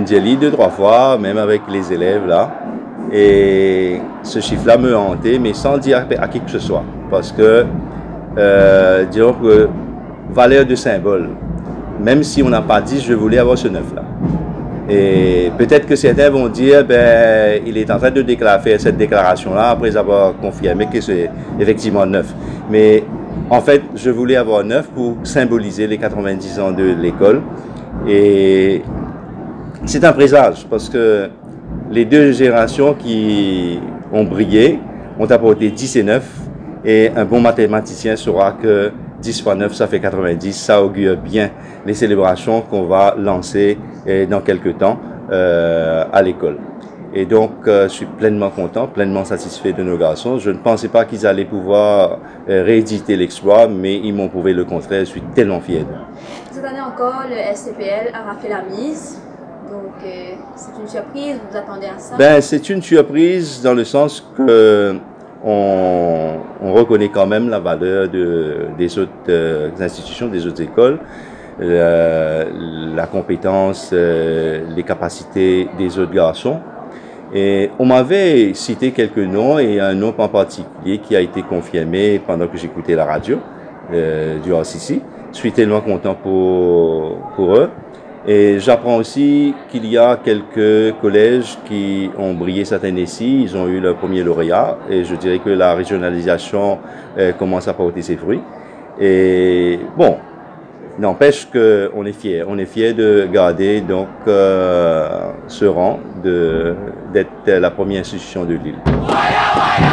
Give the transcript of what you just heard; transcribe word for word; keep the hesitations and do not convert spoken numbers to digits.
Ndjeli deux, trois fois, même avec les élèves là. Et ce chiffre-là me hantait, mais sans dire à qui que ce soit. Parce que, euh, disons que, valeur de symbole, même si on n'a pas dit je voulais avoir ce neuf là. Et peut-être que certains vont dire, ben, il est en train de déclarer, faire cette déclaration-là après avoir confirmé que c'est effectivement neuf. Mais en fait, je voulais avoir neuf pour symboliser les quatre-vingt-dix ans de l'école. Et c'est un présage parce que les deux générations qui ont brillé ont apporté dix et neuf. Et un bon mathématicien saura que dix fois neuf, ça fait quatre-vingt-dix. Ça augure bien les célébrations qu'on va lancer eh, dans quelques temps euh, à l'école. Et donc, euh, je suis pleinement content, pleinement satisfait de nos garçons. Je ne pensais pas qu'ils allaient pouvoir euh, rééditer l'exploit, mais ils m'ont prouvé le contraire. Je suis tellement fier d'eux. Cette année encore, le S C P L a raflé la mise. Donc, euh, c'est une surprise. Vous vous attendez à ça? Ben, c'est une surprise dans le sens que On, on reconnaît quand même la valeur de, des autres euh, institutions, des autres écoles, euh, la compétence, euh, les capacités des autres garçons. Et on m'avait cité quelques noms et un nom en particulier qui a été confirmé pendant que j'écoutais la radio euh, du R C C. Je suis tellement content pour, pour eux. Et j'apprends aussi qu'il y a quelques collèges qui ont brillé cette année-ci. Ils ont eu leur premier lauréat. Et je dirais que la régionalisation euh, commence à porter ses fruits. Et bon, n'empêche qu'on est fiers. On est fiers de garder donc euh, ce rang d'être la première institution de l'île.